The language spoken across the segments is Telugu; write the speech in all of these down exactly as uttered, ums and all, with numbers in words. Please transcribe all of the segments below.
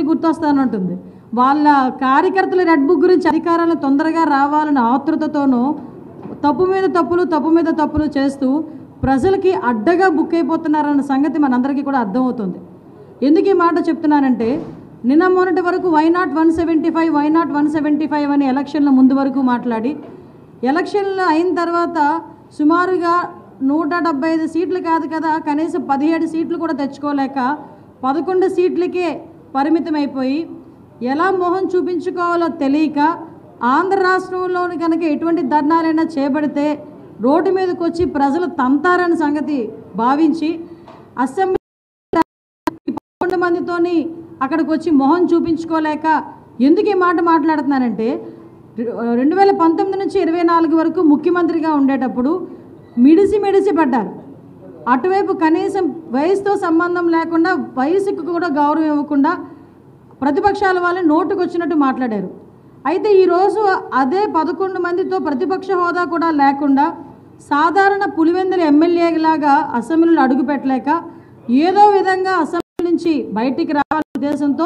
గుర్తొస్తానంటుంది. వాళ్ళ కార్యకర్తల రెడ్ బుక్ గురించి అధికారాలు తొందరగా రావాలని ఆతృతతోనూ తప్పు మీద తప్పులు తప్పు మీద తప్పులు చేస్తూ ప్రజలకి అడ్డగా బుక్ అయిపోతున్నారన్న సంగతి మనందరికీ కూడా అర్థమవుతుంది. ఎందుకు ఈ మాట చెప్తున్నానంటే, నిన్న మొన్నటి వరకు why not one seventy five why not one seventy five అని ఎలక్షన్ల ముందు వరకు మాట్లాడి, ఎలక్షన్లు అయిన తర్వాత సుమారుగా నూట డెబ్బై ఐదు సీట్లు కాదు కదా, కనీసం పదిహేడు సీట్లు కూడా తెచ్చుకోలేక పదకొండు సీట్లకే పరిమితం అయిపోయి ఎలా మొహం చూపించుకోవాలో తెలియక ఆంధ్ర రాష్ట్రంలోని కనుక ఎటువంటి ధర్నాలైనా చేపడితే రోడ్డు మీదకి వచ్చి ప్రజలు తంతారని సంగతి భావించి అసెంబ్లీ పదకొండు మందితోని అక్కడికి వచ్చి మొహం చూపించుకోలేక ఎందుకు ఈ మాట మాట్లాడుతున్నానంటే, రెండు వేల పంతొమ్మిది నుంచి ఇరవై నాలుగు వరకు ముఖ్యమంత్రిగా ఉండేటప్పుడు మిడిసి మిడిసి పడ్డారు. అటువైపు కనీసం వయసుతో సంబంధం లేకుండా, వయసుకు కూడా గౌరవం ఇవ్వకుండా ప్రతిపక్షాల వాళ్ళని నోటుకు వచ్చినట్టు మాట్లాడారు. అయితే ఈరోజు అదే పదకొండు మందితో ప్రతిపక్ష హోదా కూడా లేకుండా సాధారణ పులివెందుల ఎమ్మెల్యేలాగా అసెంబ్లీలో అడుగు పెట్టలేక ఏదో విధంగా అసెంబ్లీ నుంచి బయటికి రావాలనే ఉద్దేశంతో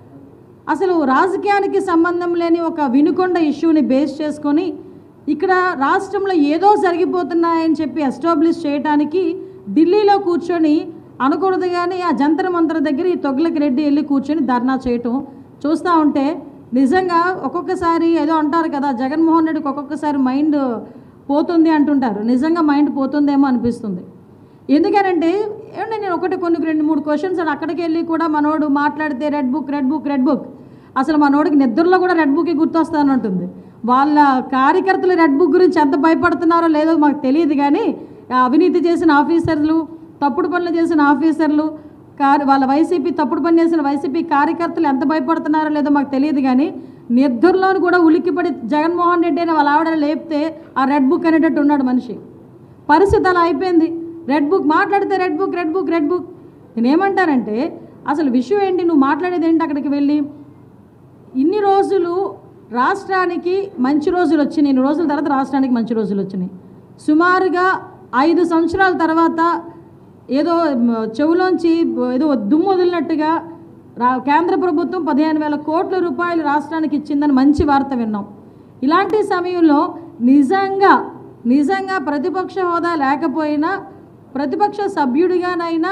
అసలు రాజకీయానికి సంబంధం లేని ఒక వినుకొండ ఇష్యూని బేస్ చేసుకొని ఇక్కడ రాష్ట్రంలో ఏదో జరిగిపోతున్నాయని చెప్పి ఎస్టాబ్లిష్ చేయడానికి ఢిల్లీలో కూర్చొని అనకూడదు కానీ ఆ జంతర్ మంతర్ దగ్గర ఈ తొగ్లకి రెడ్డి వెళ్ళి కూర్చొని ధర్నా చేయటం చూస్తూ ఉంటే నిజంగా ఒక్కొక్కసారి ఏదో అంటారు కదా, జగన్మోహన్ రెడ్డికి ఒక్కొక్కసారి మైండ్ పోతుంది అంటుంటారు. నిజంగా మైండ్ పోతుందేమో అనిపిస్తుంది. ఎందుకనంటే ఏమంటే నేను ఒకటి కొన్ని రెండు మూడు క్వశ్చన్స్ అక్కడికి వెళ్ళి కూడా మనోడు మాట్లాడితే red book red book red book అసలు మనోడికి నిద్రలో కూడా రెడ్ బుక్కి గుర్తొస్తానంటుంది. వాళ్ళ కార్యకర్తలు రెడ్ బుక్ గురించి ఎంత భయపడుతున్నారో లేదో మాకు తెలియదు కానీ అవినీతి చేసిన ఆఫీసర్లు, తప్పుడు పనులు చేసిన ఆఫీసర్లు, కార్ వాళ్ళ వైసీపీ తప్పుడు పని చేసిన వైసీపీ కార్యకర్తలు ఎంత భయపడుతున్నారో లేదో మాకు తెలియదు కానీ నిద్రలోని కూడా ఉలిక్కిపడి జగన్మోహన్ రెడ్డి అని వాళ్ళ ఆవిడ లేపితే ఆ రెడ్ బుక్ అనేటట్టు ఉన్నాడు మనిషి. పరిస్థితి అలా అయిపోయింది. రెడ్ బుక్ మాట్లాడితే red book red book red book నేనేమంటానంటే అసలు విషయం ఏంటి, నువ్వు మాట్లాడేది ఏంటి? అక్కడికి వెళ్ళి ఇన్ని రోజులు రాష్ట్రానికి మంచి రోజులు వచ్చినాయి, ఇన్ని రోజుల తర్వాత రాష్ట్రానికి మంచి రోజులు వచ్చినాయి. సుమారుగా ఐదు సంవత్సరాల తర్వాత ఏదో చెవులోంచి ఏదో దుమ్ము వదిలినట్టుగా రా కేంద్ర ప్రభుత్వం పదిహేను వేల కోట్ల రూపాయలు రాష్ట్రానికి ఇచ్చిందని మంచి వార్త విన్నాం. ఇలాంటి సమయంలో నిజంగా నిజంగా ప్రతిపక్ష హోదా లేకపోయినా ప్రతిపక్ష సభ్యుడిగానైనా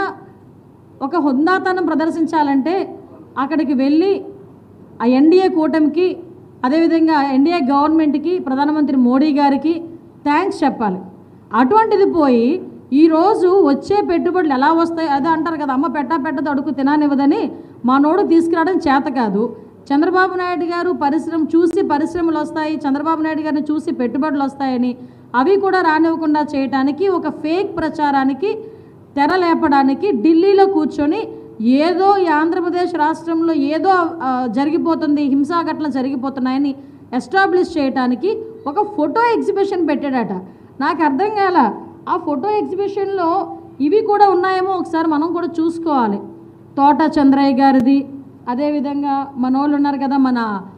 ఒక హుందాతనం ప్రదర్శించాలంటే అక్కడికి వెళ్ళి ఆ ఎన్డీఏ కూటమికి, అదేవిధంగా ఎన్డీఏ గవర్నమెంట్కి, ప్రధానమంత్రి మోడీ గారికి థ్యాంక్స్ చెప్పాలి. అటువంటిది పోయి ఈరోజు వచ్చే పెట్టుబడులు ఎలా వస్తాయి అదే అంటారు కదా, అమ్మ పెట్టా పెట్టదు అడుగు తినానివ్వదని మా నోడు తీసుకురావడం చేత కాదు. చంద్రబాబు నాయుడు గారు పరిశ్రమ చూసి పరిశ్రమలు వస్తాయి, చంద్రబాబు నాయుడు గారిని చూసి పెట్టుబడులు వస్తాయని అవి కూడా రానివ్వకుండా చేయడానికి ఒక ఫేక్ ప్రచారానికి తెరలేపడానికి ఢిల్లీలో కూర్చొని ఏదో ఈ ఆంధ్రప్రదేశ్ రాష్ట్రంలో ఏదో జరిగిపోతుంది, హింసాఘటనలు జరిగిపోతున్నాయని ఎస్టాబ్లిష్ చేయడానికి ఒక ఫోటో ఎగ్జిబిషన్ పెట్టాడట. నాకు అర్థం కాల, ఆ ఫోటో ఎగ్జిబిషన్లో ఇవి కూడా ఉన్నాయేమో ఒకసారి మనం కూడా చూసుకోవాలి. తోట చంద్రయ్య గారిది, అదేవిధంగా మన వాళ్ళు ఉన్నారు కదా మన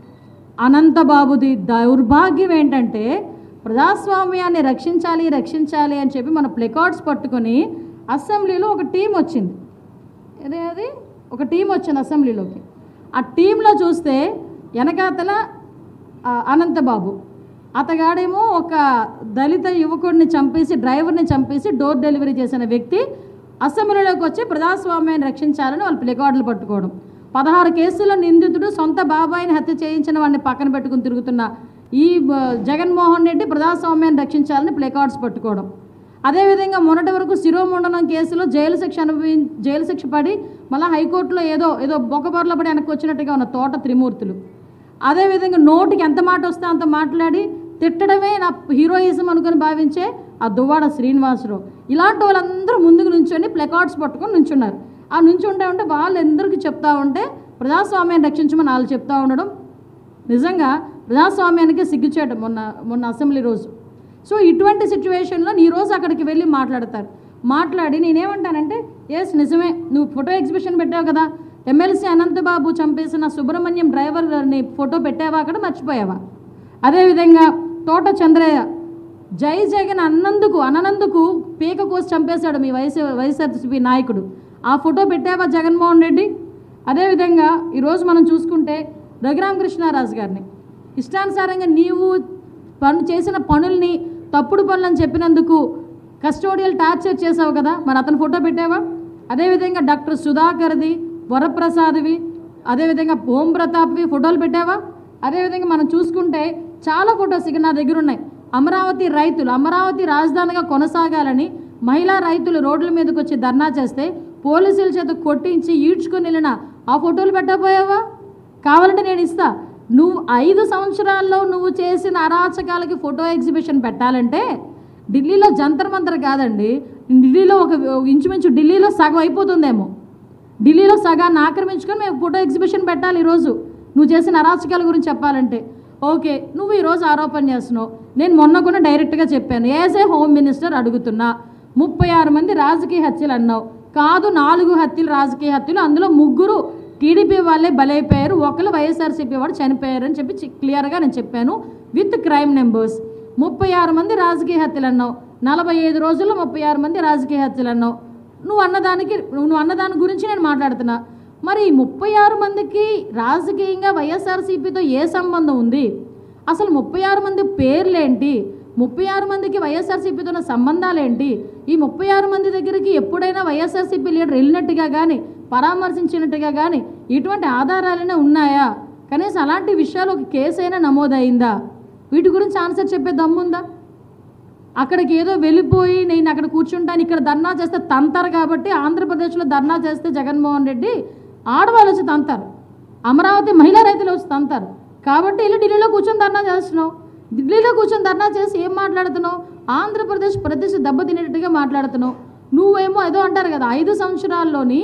అనంతబాబుది. దౌర్భాగ్యం ఏంటంటే ప్రజాస్వామ్యాన్ని రక్షించాలి రక్షించాలి అని చెప్పి మన ప్లెకార్డ్స్ పట్టుకొని అసెంబ్లీలో ఒక టీం వచ్చింది. అదే అది ఒక టీం వచ్చింది అసెంబ్లీలోకి. ఆ టీంలో చూస్తే వెనకాతల అనంతబాబు, అతగాడేమో ఒక దళిత యువకుడిని చంపేసి డ్రైవర్ని చంపేసి డోర్ డెలివరీ చేసిన వ్యక్తి అసెంబ్లీలోకి వచ్చి ప్రజాస్వామ్యాన్ని రక్షించాలని వాళ్ళు ప్లెకార్డులు పట్టుకోవడం. పదహారు కేసుల్లో నిందితుడు సొంత బాబాయిని హత్య చేయించిన వాడిని పక్కన పెట్టుకుని తిరుగుతున్న ఈ జగన్మోహన్ రెడ్డి ప్రజాస్వామ్యాన్ని రక్షించాలని ప్లెకార్డ్స్ పట్టుకోవడం. అదేవిధంగా మొన్నటి వరకు శిరోముండనం కేసులో జైలు శిక్ష అనుభవి జైలు శిక్ష పడి మళ్ళీ హైకోర్టులో ఏదో ఏదో బొక్కబొరలో పడి వెనక్కి వచ్చినట్టుగా ఉన్న తోట త్రిమూర్తులు. అదేవిధంగా నోటికి ఎంత మాట వస్తే అంత మాట్లాడి తిట్టడమే నా హీరోయిజం అనుకుని భావించే ఆ దువ్వాడ శ్రీనివాసరావు, ఇలాంటి వాళ్ళందరూ ముందుకు నుంచొని ప్లెకార్డ్స్ పట్టుకొని నుంచున్నారు. ఆ నుంచి ఉంటే ఉంటే వాళ్ళందరికీ చెప్తా ఉంటే ప్రజాస్వామ్యాన్ని రక్షించమని వాళ్ళు చెప్తా ఉండడం నిజంగా ప్రజాస్వామ్యానికి సిగ్గుచేయడం మొన్న మొన్న అసెంబ్లీ రోజు. సో ఇటువంటి సిచ్యువేషన్లో ఈ రోజు అక్కడికి వెళ్ళి మాట్లాడతారు. మాట్లాడి నేనేమంటానంటే ఎస్ నిజమే, నువ్వు ఫోటో ఎగ్జిబిషన్ పెట్టావు కదా, ఎమ్మెల్సీ అనంతబాబు చంపేసిన సుబ్రహ్మణ్యం డ్రైవర్ని ఫోటో పెట్టావా, అక్కడ మర్చిపోయావా? అదేవిధంగా తోట చంద్రయ్య జై జగన్ అన్నందుకు అనందుకు పీక కోసి చంపేశాడు మీ వైఎస్ వైఎస్ఆర్సీపీ నాయకుడు, ఆ ఫోటో పెట్టావా జగన్మోహన్ రెడ్డి? అదేవిధంగా ఈరోజు మనం చూసుకుంటే రఘురామకృష్ణరాజు గారిని ఇష్టానుసారంగా నీవు పను చేసిన పనుల్ని తప్పుడు పనులని చెప్పినందుకు కస్టోడియల్ టార్చర్ చేసావు కదా, మరి అతను ఫోటో పెట్టావా? అదేవిధంగా డాక్టర్ సుధాకర్ది, వరప్రసాద్వి, అదేవిధంగా ఓం ప్రతాప్వి ఫోటోలు పెట్టావా? అదేవిధంగా మనం చూసుకుంటే చాలా ఫొటోస్ ఇక నా దగ్గర ఉన్నాయి. అమరావతి రైతులు అమరావతి రాజధానిగా కొనసాగాలని మహిళా రైతులు రోడ్ల మీదకి వచ్చి ధర్నా చేస్తే పోలీసుల చేత కొట్టించి ఈడ్చుకొని వెళ్ళిన ఆ ఫోటోలు పెట్టకపోయావా? కావాలంటే నేను ఇస్తా. నువ్వు ఐదు సంవత్సరాల్లో నువ్వు చేసిన అరాచకాలకి ఫోటో ఎగ్జిబిషన్ పెట్టాలంటే ఢిల్లీలో జంతర్ మంతర్ కాదండి, ఢిల్లీలో ఒక ఇంచుమించు ఢిల్లీలో సగం అయిపోతుందేమో, ఢిల్లీలో సగాన్ని ఆక్రమించుకొని మేము ఫోటో ఎగ్జిబిషన్ పెట్టాలి ఈరోజు నువ్వు చేసిన అరాచకాల గురించి చెప్పాలంటే. ఓకే, నువ్వు ఈరోజు ఆరోపణ చేస్తున్నావు. నేను మొన్న కూడా డైరెక్ట్గా చెప్పాను, యాజ్ ఏ హోమ్ మినిస్టర్ అడుగుతున్నా, ముప్పై ఆరు మంది రాజకీయ హత్యలు అన్నావు. కాదు, నాలుగు హత్యలు రాజకీయ హత్యలు, అందులో ముగ్గురు టీడీపీ వాళ్ళే బలైపోయారు, ఒకరు వైఎస్ఆర్సీపీ వాడు చనిపోయారు అని చెప్పి క్లియర్గా నేను చెప్పాను విత్ క్రైమ్ నెంబర్స్. ముప్పై ఆరు మంది రాజకీయ హత్యలు అన్నావు, నలభై ఐదు రోజుల్లో ముప్పై ఆరు మంది రాజకీయ హత్యలు అన్నావు. నువ్వు అన్నదానికి నువ్వు అన్నదాని గురించి నేను మాట్లాడుతున్నా. మరి ముప్పై ఆరు మందికి రాజకీయంగా వైఎస్ఆర్సీపీతో ఏ సంబంధం ఉంది? అసలు ముప్పై ఆరు మంది పేర్లేంటి? ముప్పై ఆరు మందికి వైఎస్ఆర్సీపీతో ఉన్న సంబంధాలేంటి? ఈ ముప్పై ఆరు మంది దగ్గరికి ఎప్పుడైనా వైఎస్ఆర్సీపీ లీడర్ వెళ్ళినట్టుగా కానీ పరామర్శించినట్టుగా కానీ ఇటువంటి ఆధారాలైనా ఉన్నాయా? కనీసం అలాంటి విషయాలు ఒక కేసు అయినా నమోదైందా? వీటి గురించి ఆన్సర్ చెప్పే దమ్ముందా? అక్కడికి ఏదో వెళ్ళిపోయి నేను అక్కడ కూర్చుంటాను, ఇక్కడ ధర్నా చేస్తే తంతారు కాబట్టి ఆంధ్రప్రదేశ్లో ధర్నా చేస్తే జగన్మోహన్ రెడ్డి ఆడవాళ్ళు వచ్చి తంతారు, అమరావతి మహిళా రైతులు వచ్చి తంతారు కాబట్టి వెళ్ళి ఢిల్లీలో కూర్చొని ధర్నా చేస్తున్నావు. ఢిల్లీలో కూర్చొని ధర్నా చేసి ఏం మాట్లాడుతున్నావు? ఆంధ్రప్రదేశ్ ప్రతిష్ట దెబ్బతినేటట్టుగా మాట్లాడుతున్నావు. నువ్వేమో ఏదో అంటారు కదా, ఐదు సంవత్సరాల్లోని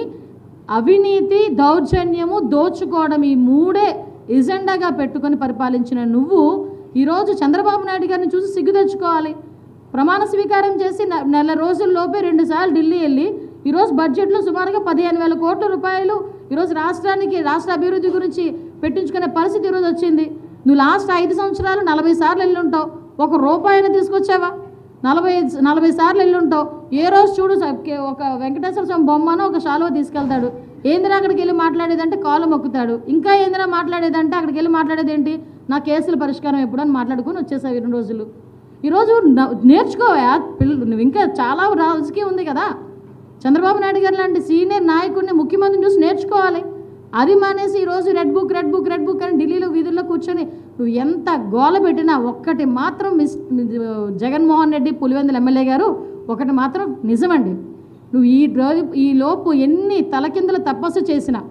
అవినీతి, దౌర్జన్యము, దోచుకోవడం ఈ మూడే ఎజెండాగా పెట్టుకొని పరిపాలించిన నువ్వు ఈరోజు చంద్రబాబు నాయుడు గారిని చూసి సిగ్గు తెచ్చుకోవాలి. ప్రమాణ స్వీకారం చేసి నెల రోజుల్లోపే రెండుసార్లు ఢిల్లీ వెళ్ళి ఈరోజు బడ్జెట్లో సుమారుగా పదిహేను వేల కోట్ల రూపాయలు ఈరోజు రాష్ట్రానికి రాష్ట్ర అభివృద్ధి గురించి పెట్టించుకునే పరిస్థితి ఈరోజు వచ్చింది. నువ్వు లాస్ట్ ఐదు సంవత్సరాలు నలభై సార్లు వెళ్ళి ఉంటావు, ఒక రూపాయిని తీసుకొచ్చావా? నలభై నలభై సార్లు వెళ్ళి ఉంటావు. ఏ రోజు చూడు ఒక వెంకటేశ్వర స్వామి బొమ్మను ఒక శాలువ తీసుకెళ్తాడు, ఏందిరా అక్కడికి వెళ్ళి మాట్లాడేదంటే కాలు మొక్కుతాడు, ఇంకా ఏందిరా మాట్లాడేదంటే అక్కడికి వెళ్ళి మాట్లాడేది ఏంటి, నా కేసుల పరిష్కారం ఎప్పుడు అని మాట్లాడుకొని వచ్చేసావు రెండు రోజులు. ఈరోజు నేర్చుకోవా పిల్లలు, నువ్వు ఇంకా చాలా రాజకీయం ఉంది కదా. చంద్రబాబు నాయుడు గారు లాంటి సీనియర్ నాయకుడిని, ముఖ్యమంత్రిని చూసి నేర్చుకోవాలి. అది మానేసి ఈరోజు red book red book red book అని ఢిల్లీలో వీధుల్లో కూర్చొని నువ్వు ఎంత గోల పెట్టినా ఒక్కటి మాత్రం మిస్ జగన్మోహన్ రెడ్డి పులివెందుల ఎమ్మెల్యే గారు ఒకటి మాత్రం నిజమండి, నువ్వు ఈ రోజు ఈ లోపు ఎన్ని తలకిందులు తపస్సు చేసినా,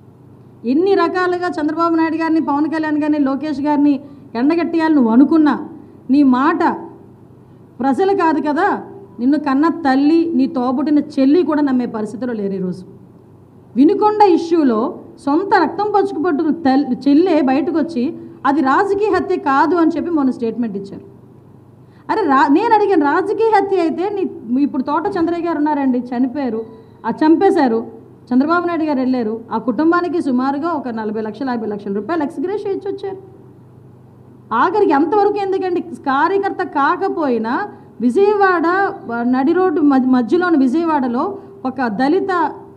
ఎన్ని రకాలుగా చంద్రబాబు నాయుడు గారిని, పవన్ కళ్యాణ్ గారిని, లోకేష్ గారిని ఎండగట్టేయాలని నువ్వు అనుకున్నా, నీ మాట ప్రజలు కాదు కదా, నిన్ను కన్న తల్లి, నీ తోబుట్టిన చెల్లి కూడా నమ్మే పరిస్థితిలో లేరు. ఈరోజు వినుకొండ ఇష్యూలో సొంత రక్తం పచ్చుకు పట్టుకున్న తల్లి చెల్లె బయటకు వచ్చి అది రాజకీయ హత్య కాదు అని చెప్పి మొన్న స్టేట్మెంట్ ఇచ్చారు. అరే రా నేను అడిగాను, రాజకీయ హత్య అయితే నీ ఇప్పుడు తోట చంద్రయ్య గారు ఉన్నారండి, చనిపోయారు, ఆ చంపేశారు, చంద్రబాబు నాయుడు గారు వెళ్ళారు, ఆ కుటుంబానికి సుమారుగా ఒక నలభై లక్షల యాభై లక్షల రూపాయలు ఎక్స్గ్రేషియా ఇచ్చి వచ్చారు. ఆఖరికి ఎంతవరకు ఎందుకండి, కార్యకర్త కాకపోయినా విజయవాడ నడి రోడ్డు మధ్యలోని విజయవాడలో ఒక దళిత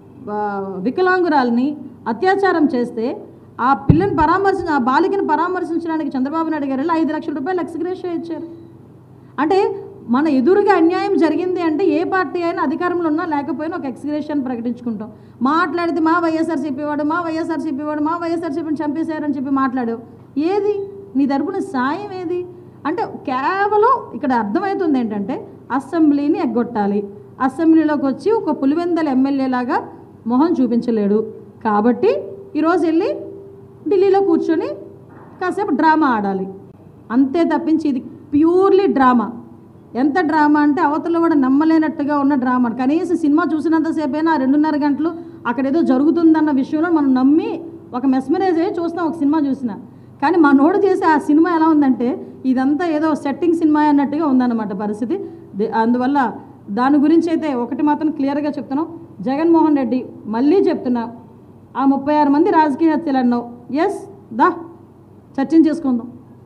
వికలాంగురాల్ని అత్యాచారం చేస్తే ఆ పిల్లని పరామర్శ ఆ బాలికను పరామర్శించడానికి చంద్రబాబు నాయుడు గారు వెళ్ళి ఐదు లక్షల రూపాయలు ఎక్స్గ్రేషియా ఇచ్చారు. అంటే మన ఎదురుగా అన్యాయం జరిగింది అంటే ఏ పార్టీ అయినా అధికారంలో ఉన్నా లేకపోయినా ఒక ఎక్స్గ్రేషియాని ప్రకటించుకుంటాం. మాట్లాడితే మా వైఎస్ఆర్సీపీ వాడు మా వైఎస్ఆర్సీపీ వాడు మా వైఎస్ఆర్సీపీని చంపేశారని చెప్పి మాట్లాడావు. ఏది నీ తరపున సాయం ఏది? అంటే కేవలం ఇక్కడ అర్థమవుతుంది ఏంటంటే అసెంబ్లీని ఎగ్గొట్టాలి, అసెంబ్లీలోకి వచ్చి ఒక పులివెందల ఎమ్మెల్యేలాగా మొహం చూపించలేడు కాబట్టి ఈరోజు వెళ్ళి ఢిల్లీలో కూర్చొని కాసేపు డ్రామా ఆడాలి అంతే తప్పించి ఇది ప్యూర్లీ డ్రామా. ఎంత డ్రామా అంటే అవతల కూడా నమ్మలేనట్టుగా ఉన్న డ్రామా. కనీసం సినిమా చూసినంతసేపు అయినా రెండున్నర గంటలు అక్కడ ఏదో జరుగుతుందన్న విషయంలో మనం నమ్మి ఒక మెస్మరైజ్ అయ్యి చూస్తాం ఒక సినిమా చూసినా. కానీ మా నోడు చేసే ఆ సినిమా ఎలా ఉందంటే ఇదంతా ఏదో సెట్టింగ్ సినిమా అన్నట్టుగా ఉందన్నమాట పరిస్థితి. అందువల్ల దాని గురించి అయితే ఒకటి మాత్రం క్లియర్గా చెప్తున్నాం, జగన్మోహన్ రెడ్డి మళ్ళీ చెప్తున్నా, ఆ ముప్పై ఆరు మంది రాజకీయ హత్యలు అన్నావు, ఎస్ దా చర్చించేసుకుందాం,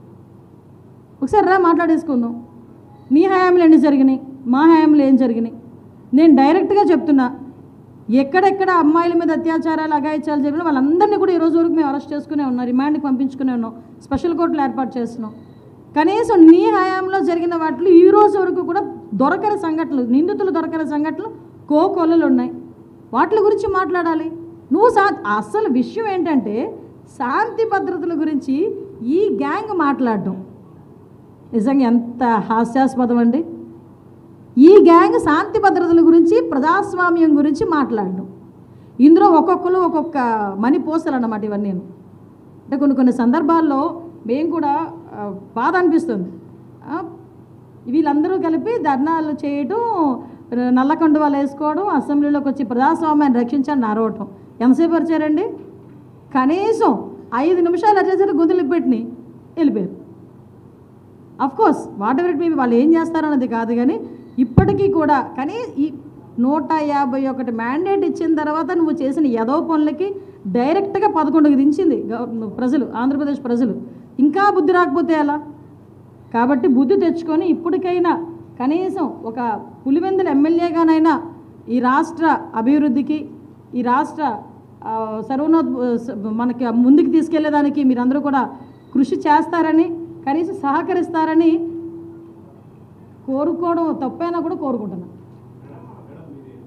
ఒకసారి రా మాట్లాడేసుకుందాం. నీ హయాంలో ఎన్ని జరిగినాయి, మా హయాంలో ఏం జరిగినాయి? నేను డైరెక్ట్గా చెప్తున్నా, ఎక్కడెక్కడ అమ్మాయిల మీద అత్యాచారాలు అఘాయిత్యాలు జరిగిన వాళ్ళందరినీ కూడా ఈ రోజు వరకు మేము అరెస్ట్ చేసుకునే ఉన్నాం, రిమాండ్కి పంపించుకునే ఉన్నాం, స్పెషల్ కోర్టులు ఏర్పాటు చేస్తున్నాం. కనీసం నీ హయాంలో జరిగిన వాటిలో ఈ రోజు వరకు కూడా దొరకని సంఘటనలు, నిందితులు దొరకని సంఘటనలు కోకొల్లలు ఉన్నాయి. వాటి గురించి మాట్లాడాలి. నువ్వు సా అసలు విషయం ఏంటంటే శాంతి భద్రతల గురించి ఈ గ్యాంగ్ మాట్లాడడం నిజంగా ఎంత హాస్యాస్పదం అండి. ఈ గ్యాంగ్ శాంతి భద్రతల గురించి, ప్రజాస్వామ్యం గురించి మాట్లాడడం, ఇందులో ఒక్కొక్కరు ఒక్కొక్క మనీ పోస్టర్లు అన్నమాట ఇవన్నీ. అంటే కొన్ని కొన్ని సందర్భాల్లో మేము కూడా బాధ అనిపిస్తుంది. వీళ్ళందరూ కలిపి ధర్నాలు చేయడం, నల్ల కండువాలు వేసుకోవడం, అసెంబ్లీలోకి వచ్చి ప్రజాస్వామ్యాన్ని రక్షించాలని అరవటం. ఎంతసేపు వచ్చారండి? కనీసం ఐదు నిమిషాలు వచ్చేసరికి గుంతులు పెట్టి వెళ్ళిపోయారు. Of course whatever it may be, వాళ్ళు ఏం చేస్తారన్నది కాదు, కానీ ఇప్పటికీ కూడా కానీ ఈ నూట యాభై ఒకటి మ్యాండేట్ ఇచ్చిన తర్వాత నువ్వు చేసిన యదో పనులకి డైరెక్ట్గా పదకొండుకి దించింది ప్రజలు, ఆంధ్రప్రదేశ్ ప్రజలు. ఇంకా బుద్ధి రాకపోతే ఎలా? కాబట్టి బుద్ధి తెచ్చుకొని ఇప్పటికైనా కనీసం ఒక పులివెందుల ఎమ్మెల్యేగానైనా ఈ రాష్ట్ర అభివృద్ధికి, ఈ రాష్ట్ర సర్వనో మనకి ముందుకు తీసుకెళ్లేదానికి మీరందరూ కూడా కృషి చేస్తారని, కనీసం సహకరిస్తారని కోరుకోవడం తప్పైనా కూడా కోరుకుంటున్నాను.